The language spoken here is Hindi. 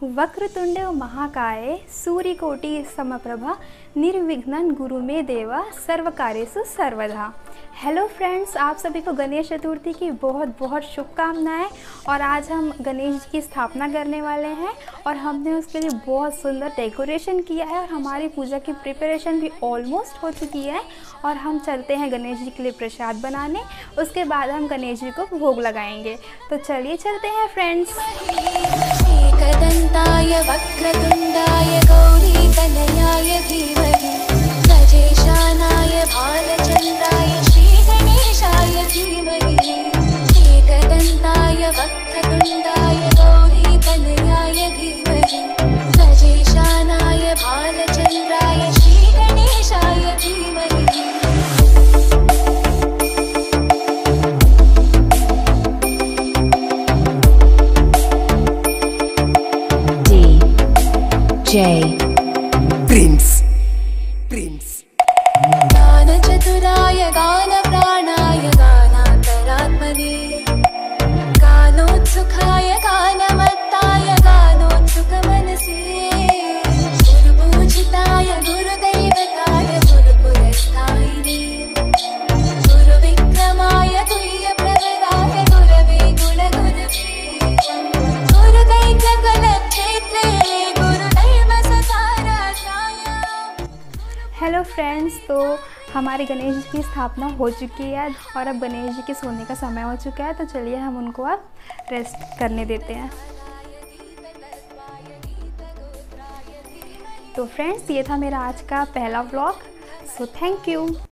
वक्रतुंड महाकाय सूर्यकोटि समप्रभा निर्विघ्नं गुरु मे देवा सर्वकार्येषु सर्वदा। हेलो फ्रेंड्स, आप सभी को गणेश चतुर्थी की बहुत बहुत शुभकामनाएं। और आज हम गणेश जी की स्थापना करने वाले हैं और हमने उसके लिए बहुत सुंदर डेकोरेशन किया है और हमारी पूजा की प्रिपरेशन भी ऑलमोस्ट हो चुकी है। और हम चलते हैं गणेश जी के लिए प्रसाद बनाने, उसके बाद हम गणेश जी को भोग लगाएंगे। तो चलिए चलते हैं फ्रेंड्स। एकदन्ताय वक्रतुण्डाय गौरीतनयाय धीमहि गजेशानाय भालचन्द्राय श्रीगणेशाय धीमहि। एकदन्ताय वक्रतुण्डाय गौरीतनयाय धीमहि गजेशानाय भालचन्द्राय श्रीगणेशाय धीमहि। प्रिंस गानचतुराय गानप्राणाय गानान्तरात्मने गानोत्सुकाय गानमत्ताय गानोत्सुकमनसे गुरुपूजिताय गुरुदैवताय गुरुपुरस्तायिने गुरुविक्रमाय तुल्यप्रवराय गुरवे गुणगुरवे गुरुदैत्यकुलक्षेत्रे हेलो फ्रेंड्स, तो हमारे गणेश जी की स्थापना हो चुकी है और अब गणेश जी के सोने का समय हो चुका है। तो चलिए हम उनको अब रेस्ट करने देते हैं। तो फ्रेंड्स, ये था मेरा आज का पहला व्लॉग। So thank you.